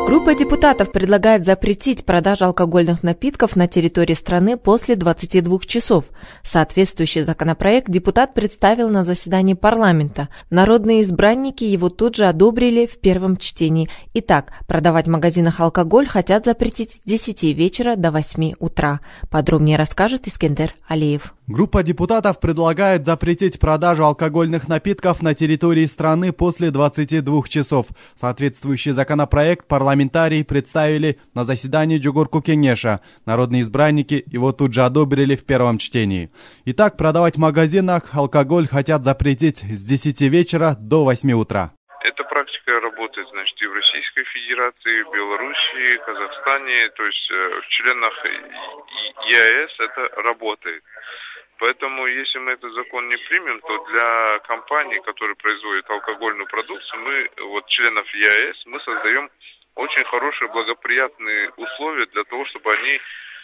Группа депутатов предлагает запретить продажу алкогольных напитков на территории страны после 22 часов. Соответствующий законопроект депутат представил на заседании парламента. Народные избранники его тут же одобрили в первом чтении. Итак, продавать в магазинах алкоголь хотят запретить с 10 вечера до 8 утра. Подробнее расскажет Искендер Алиев. Группа депутатов предлагает запретить продажу алкогольных напитков на территории страны после 22 часов. Соответствующий законопроект парламентарии представили на заседании Джугурку Кенеша. Народные избранники его тут же одобрили в первом чтении. Итак, продавать в магазинах алкоголь хотят запретить с 10 вечера до 8 утра. Эта практика работает, значит, и в Российской Федерации, и в Белоруссии, и в Казахстане, то есть в членах ЕАЭС это работает. Поэтому, если мы этот закон не примем, то для компаний, которые производят алкогольную продукцию, мы, членов ЕАЭС, мы создаем очень хорошие, благоприятные условия для того, чтобы они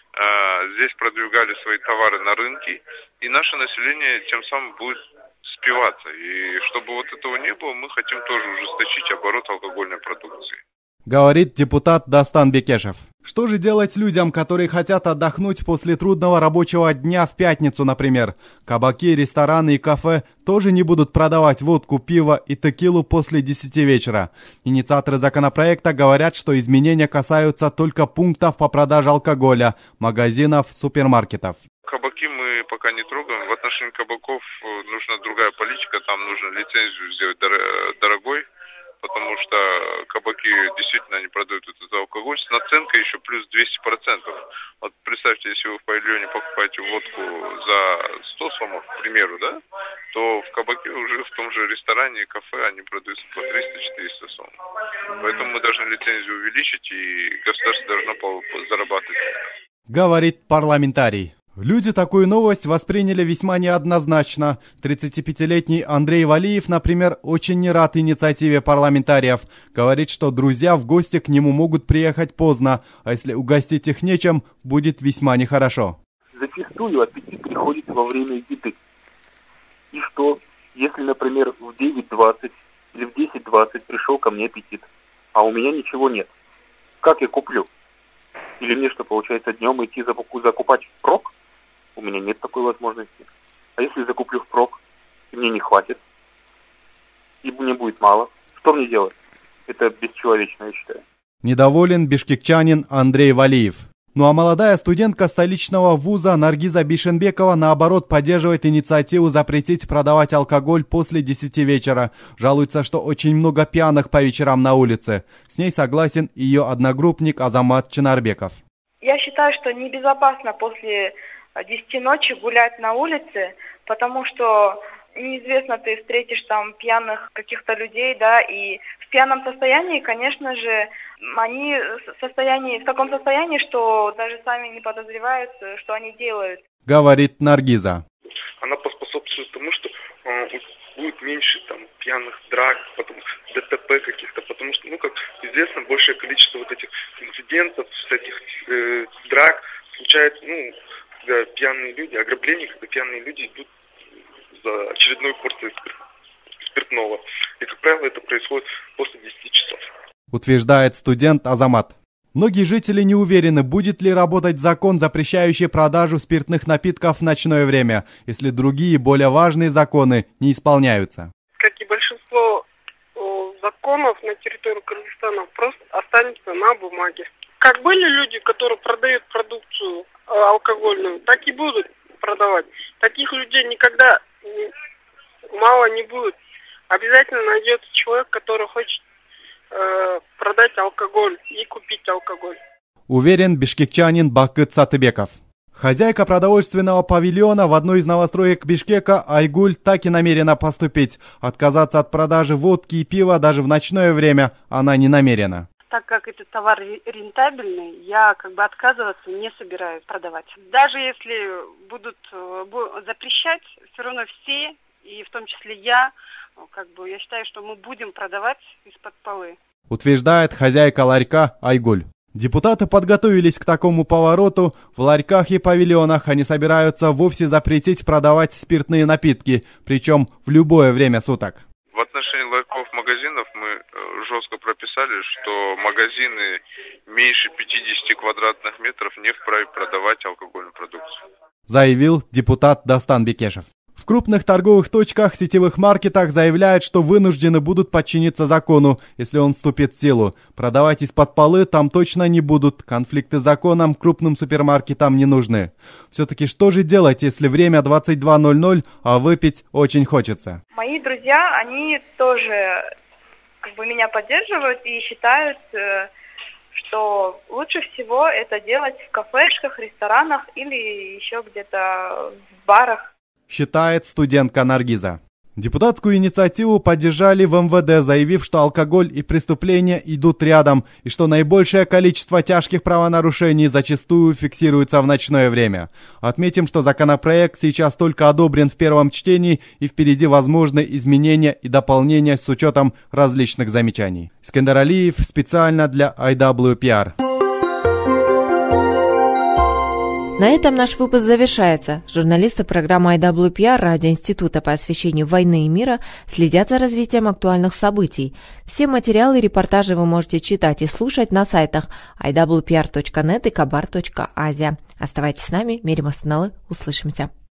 здесь продвигали свои товары на рынке, и наше население тем самым будет спиваться. И чтобы вот этого не было, мы хотим тоже ужесточить оборот алкогольной продукции. Говорит депутат Дастан Бекешев. Что же делать людям, которые хотят отдохнуть после трудного рабочего дня в пятницу, например? Кабаки, рестораны и кафе тоже не будут продавать водку, пиво и текилу после 10 вечера. Инициаторы законопроекта говорят, что изменения касаются только пунктов по продаже алкоголя, магазинов, супермаркетов. Кабаки мы пока не трогаем. В отношении кабаков нужна другая политика, там нужно лицензию сделать дорогой. Потому что кабаки действительно не продают этот алкоголь с наценкой еще плюс 200%. Вот представьте, если вы в павильоне покупаете водку за 100 сомов, к примеру, да, то в кабаке уже в том же ресторане и кафе они продаются по 300-400 сомов. Поэтому мы должны лицензию увеличить, и государство должно зарабатывать. Говорит парламентарий. Люди такую новость восприняли весьма неоднозначно. 35-летний Андрей Валиев, например, очень не рад инициативе парламентариев. Говорит, что друзья в гости к нему могут приехать поздно, а если угостить их нечем, будет весьма нехорошо. Зачастую аппетит приходит во время еды. И что, если, например, в 9:20 или в 10:20 пришел ко мне аппетит, а у меня ничего нет? Как я куплю? Или мне что, получается, днем идти закупать впрок? У меня нет такой возможности. А если закуплю впрок, и мне не хватит, и мне будет мало, что мне делать? Это бесчеловечно, я считаю. Недоволен бишкекчанин Андрей Валиев. Ну а молодая студентка столичного вуза Наргиза Бишенбекова, наоборот, поддерживает инициативу запретить продавать алкоголь после 10 вечера. Жалуется, что очень много пьяных по вечерам на улице. С ней согласен ее одногруппник Азамат Чинарбеков. Я считаю, что небезопасно после 10 ночи гулять на улице, потому что неизвестно, ты встретишь там пьяных каких-то людей, да, и в пьяном состоянии, конечно же, они в таком состоянии, что даже сами не подозревают, что они делают. Говорит Наргиза. Она поспособствует тому, что будет меньше там пьяных драк, потом ДТП каких-то, потому что, как известно, большее количество вот этих инцидентов, всяких драк случается, когда пьяные люди, ограбления, когда пьяные люди идут за очередной порцией спиртного. И, как правило, это происходит после 10 часов. Утверждает студент Азамат. Многие жители не уверены, будет ли работать закон, запрещающий продажу спиртных напитков в ночное время, если другие, более важные законы не исполняются. Как и большинство законов на территории Кыргызстана, просто останется на бумаге. Как были люди, которые продают продукцию алкогольную, так и будут продавать. Таких людей никогда мало не будет. Обязательно найдется человек, который хочет продать алкоголь и купить алкоголь. Уверен бишкекчанин Бакыт Сатыбеков. Хозяйка продовольственного павильона в одной из новостроек Бишкека Айгуль так и намерена поступить. Отказаться от продажи водки и пива даже в ночное время она не намерена. Так как этот товар рентабельный, я отказываться не собираюсь продавать. Даже если будут запрещать, все равно все, и в том числе я считаю, что мы будем продавать из-под полы. Утверждает хозяйка ларька Айгуль. Депутаты подготовились к такому повороту. В ларьках и павильонах они собираются вовсе запретить продавать спиртные напитки, причем в любое время суток. В отношении ларьков, магазинов мы жестко прописали, что магазины меньше 50 квадратных метров не вправе продавать алкогольную продукцию. Заявил депутат Дастан Бекешев. В крупных торговых точках, сетевых маркетах заявляют, что вынуждены будут подчиниться закону, если он вступит в силу. Продавать из-под полы там точно не будут. Конфликты с законом крупным супермаркетам не нужны. Все-таки что же делать, если время 22:00, а выпить очень хочется? Мои друзья, они тоже меня поддерживают и считают, что лучше всего это делать в кафешках, ресторанах или еще где-то в барах. Считает студентка Наргиза. Депутатскую инициативу поддержали в МВД, заявив, что алкоголь и преступления идут рядом, и что наибольшее количество тяжких правонарушений зачастую фиксируется в ночное время. Отметим, что законопроект сейчас только одобрен в первом чтении, и впереди возможны изменения и дополнения с учетом различных замечаний. Искандер Алиев специально для IWPR. На этом наш выпуск завершается. Журналисты программы IWPR Радиоинститута по освещению войны и мира следят за развитием актуальных событий. Все материалы и репортажи вы можете читать и слушать на сайтах iwpr.net и kabar.asia. Оставайтесь с нами, Мерим Астаналы, услышимся.